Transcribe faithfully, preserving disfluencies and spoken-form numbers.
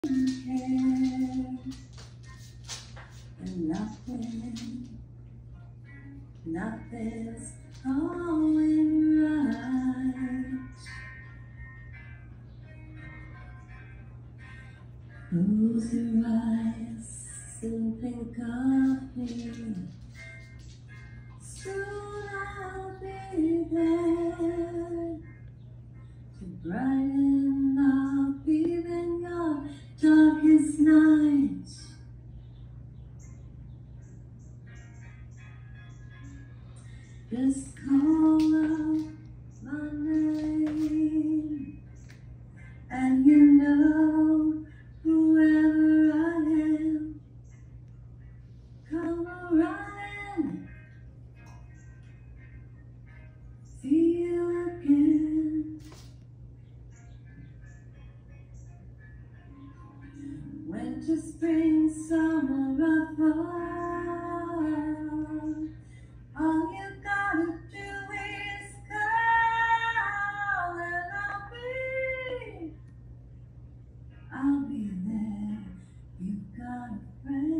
care, and nothing, nothing's going right. Close your eyes and think of me. Soon I'll be there to brighten up even your darkest night. Just call out my name, and you know whoever I am, come around, see you again. Winter, spring, summer, or fall, all you gotta do is call, and I'll be, I'll be there. You've got a friend.